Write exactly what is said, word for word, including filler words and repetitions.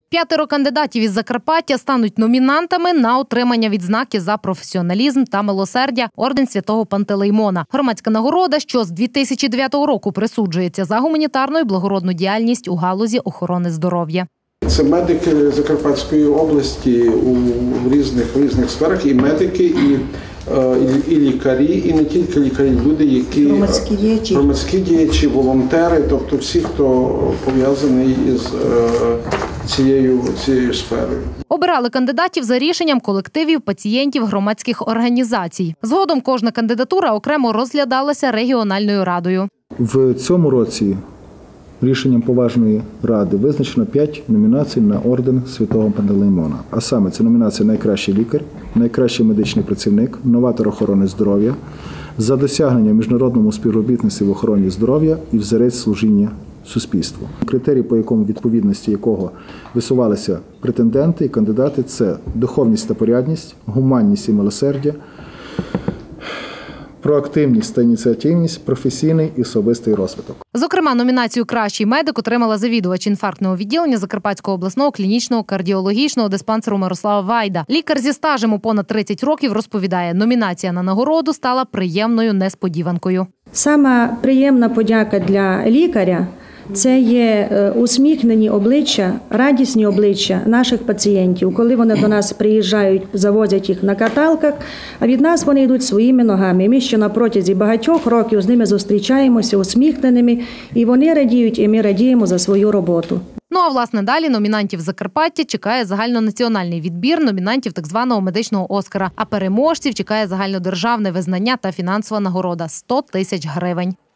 П'ятеро кандидатів із Закарпаття стануть номінантами на отримання відзнаки за професіоналізм та милосердя орден Святого Пантелеймона. Громадська нагорода, що з дві тисячі дев'ятого року присуджується за гуманітарну і благородну діяльність у галузі охорони здоров'я. Це медики Закарпатської області у різних, різних сферах, і медики, і, і, і лікарі, і не тільки лікарі, люди, які громадські діячі, громадські діячі, волонтери, тобто всі, хто пов'язаний із цією, цією сферою. Обирали кандидатів за рішенням колективів пацієнтів громадських організацій. Згодом кожна кандидатура окремо розглядалася регіональною радою. В цьому році рішенням поважної ради визначено п'ять номінацій на орден Святого Пантелеймона. А саме це номінація «Найкращий лікар», «Найкращий медичний працівник», «Новатор охорони здоров'я», «За досягнення в міжнародному співробітництві в охороні здоров'я» і «Взірець служіння суспільству». Критерії, по якому відповідності якого висувалися претенденти і кандидати – це духовність та порядність, гуманність і милосердя, проактивність та ініціативність, професійний і особистий розвиток. Зокрема, номінацію «Кращий медик» отримала завідувач інфарктного відділення Закарпатського обласного клінічного кардіологічного диспансеру Мирослава Вайда. Лікар зі стажем у понад тридцять років розповідає, номінація на нагороду стала приємною несподіванкою. Сама приємна подяка для лікаря – це є усміхнені обличчя, радісні обличчя наших пацієнтів, коли вони до нас приїжджають, завозять їх на каталках, а від нас вони йдуть своїми ногами. Ми ще на протязі багатьох років з ними зустрічаємося усміхненими, і вони радіють, і ми радіємо за свою роботу. Ну а власне далі номінантів Закарпаття чекає загальнонаціональний відбір номінантів так званого медичного Оскара, а переможців чекає загальнодержавне визнання та фінансова нагорода – сто тисяч гривень.